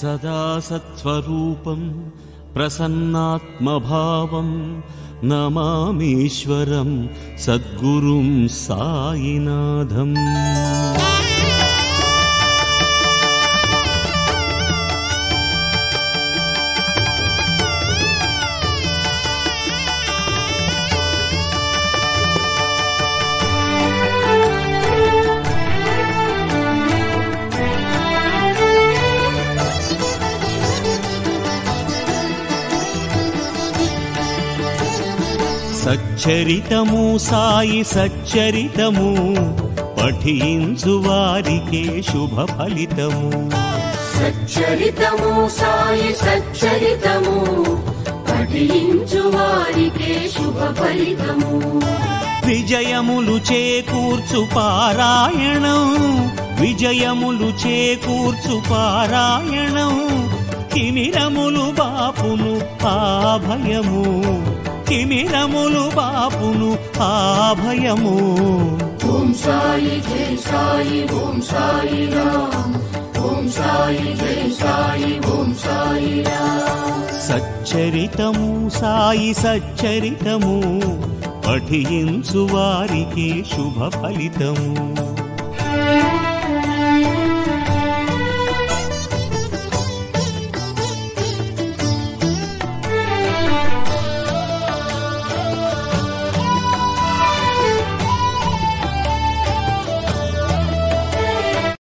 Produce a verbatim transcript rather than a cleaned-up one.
సదా సత్స్వరూపం ప్రసన్నాత్మభావం నమామీశ్వరం సద్గురుం సాయినాథం. సచ్చరితము సాయి సచ్చరితము పఠించు వారికే శుభ ఫలితము. సచ్చరితము సాయి సచ్చరితము పఠించు వారికే శుభ ఫలితము. విజయములు చేకూర్చు పారాయణం విజయములు చేకూర్చు పారాయణం కిమిరములు బాపును ఆభయము కిమిరములు బాపును ఆభయము. ఓం సాయి జై సాయి ఓం సాయి రామ్ ఓం సాయి జై సాయి ఓం సాయి రామ్. సచ్చరితము సాయి సచ్చరితము పఠించు వారికి శుభ ఫలితము.